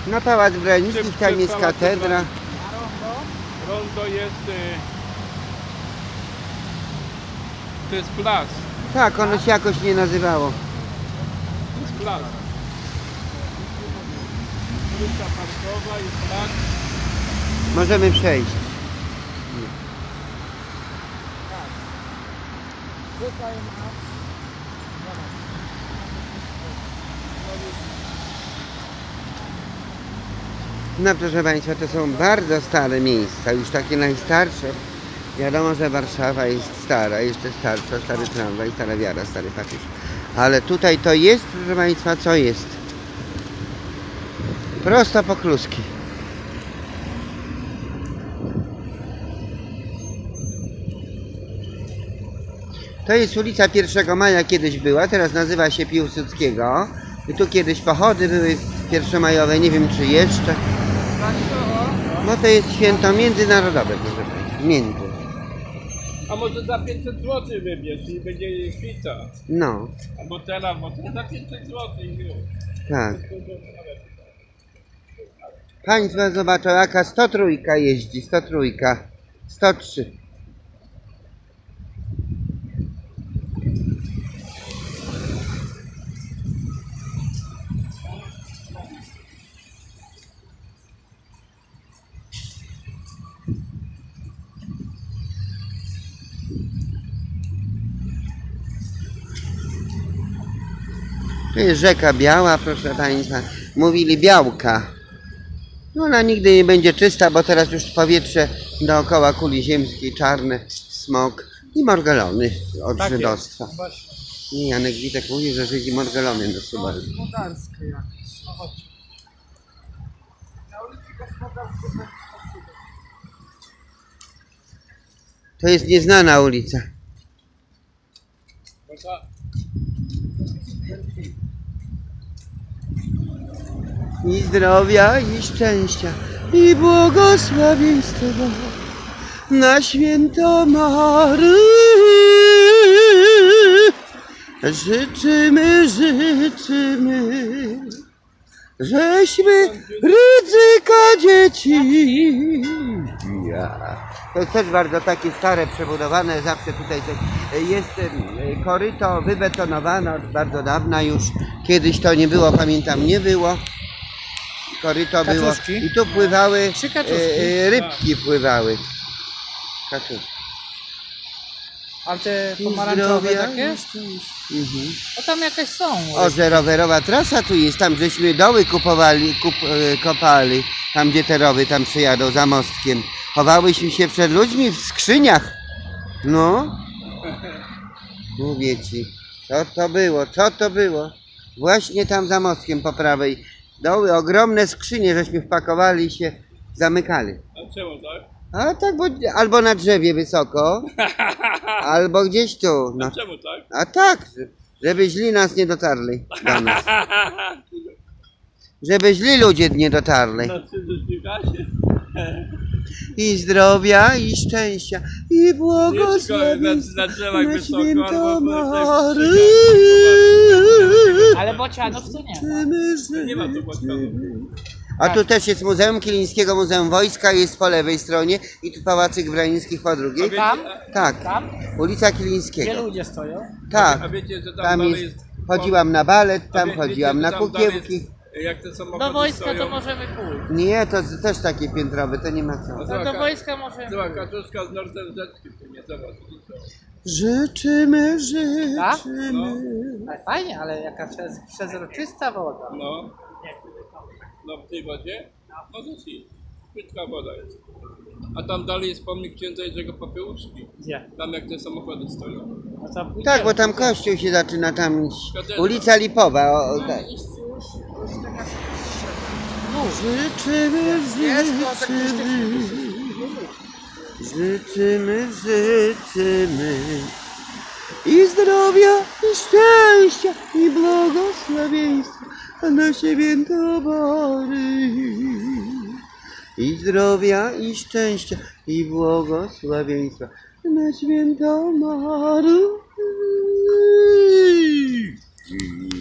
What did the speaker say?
No Pałac Branickich, tam jest katedra. Rondo jest... To jest plac. Tak, ono się jakoś nie nazywało. To jest plac. Ulica Parkowa jest plac. Możemy przejść. No proszę Państwa, to są bardzo stare miejsca, już takie najstarsze. Wiadomo, że Warszawa jest stara, jeszcze starsza, stary tramwaj, stara wiara, stary papież. Ale tutaj to jest, proszę Państwa, co jest? Prosto po kluski. To jest ulica 1 Maja, kiedyś była, teraz nazywa się Piłsudskiego. I tu kiedyś pochody były pierwszomajowe, nie wiem czy jeszcze. No to jest święto międzynarodowe, proszę Państwa, między. A może za 500 zł wybierz i będzie pizza. No, A motela za 500 zł i już. tak. Państwo zobaczą, jaka 103 jeździ, 103, 103. To jest rzeka Biała, proszę Państwa. Mówili Białka. No ona nigdy nie będzie czysta, bo teraz już powietrze dookoła kuli ziemskiej, czarne, smog i morgelony od żydostwa. I Janek Witek mówił, że Żydzi morgelony nasuwają. Gospodarskie jakieś. No chodź. Na ulicy Gospodarskiej. To jest nieznana ulica. I zdrowia, i szczęścia, i błogosławieństwa na święto Maryi. Życzymy, żeśmy Rydzyka dzieci. To jest też bardzo takie stare, przebudowane, zawsze tutaj jest koryto wybetonowane od bardzo dawna już. Kiedyś to nie było, pamiętam, nie było. Koryto było i tu pływały, rybki pływały. Kaczuszki. A te pomarańczowe takie? O tam jakieś są. O, że rowerowa trasa tu jest, tam żeśmy doły kopali, tam gdzie te rowy tam przyjadą za mostkiem. Chowałyśmy się przed ludźmi w skrzyniach. No. Mówię ci, co to było? Właśnie tam za mostkiem po prawej. Doły, ogromne skrzynie, żeśmy wpakowali i się zamykali. A czemu tak? A tak, bo albo na drzewie wysoko, albo gdzieś tu. No. A czemu tak? A tak, żeby źli nas nie dotarli do nas. Żeby źli ludzie nie dotarli. I zdrowia, i szczęścia, i błogosławieństwa na święto Maryi. Ale bocianów tu nie ma. Nie ma tu bocianów. A tu też jest Muzeum Kilińskiego, Muzeum Wojska jest po lewej stronie i tu Pałacyk Branickich po drugiej. Tam? Tak, Tam? ulica Gdzie Kilińskiego. ludzie stoją? Tak, A wiecie, że tam jest, chodziłam na balet, tam chodziłam na kukiełki. Jak te samochody Do wojska stoją. to możemy pójść. Nie, to też takie piętrowe, to nie ma co. No do wojska możemy Była pójść. kaczuszka z Nordem Rzeczki, nie zobacz. Życzymy. Ale fajnie, ale jaka przezroczysta woda. No w tej wodzie? No to ci. Płytka woda jest. A tam dalej jest pomnik księdza Jerzego Popiełuszki. Gdzie? Tam jak te samochody stoją. No to pójdziemy. Tak, bo tam kościół się zaczyna, tam ulica Lipowa. Tak. Życzymy i zdrowia, i szczęścia, i błogosławieństwa na święto Maryi. I zdrowia, i szczęścia, i błogosławieństwa na święto Maryi.